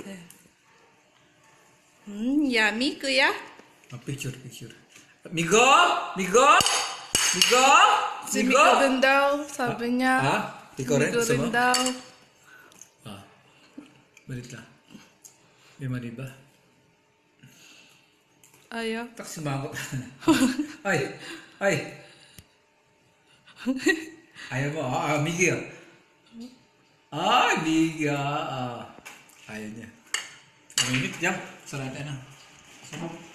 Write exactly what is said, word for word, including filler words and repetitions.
Hmm, yummy, kuya. Oh, picture, picture. Migo! Migo! Migo! Si Miko rin daw, sabi niya. Ha? Ikaw rin? Miko Gusto rin mo? daw. Ah. Balit lang. May mali ba? Ayaw. Tak sumagot. Ay! Ay! Ayaw mo? Ah, ah Migi ah. Ay, Migi ah. Ah. Ayaw niya. Mainit dyan. Sarata na. Sarap.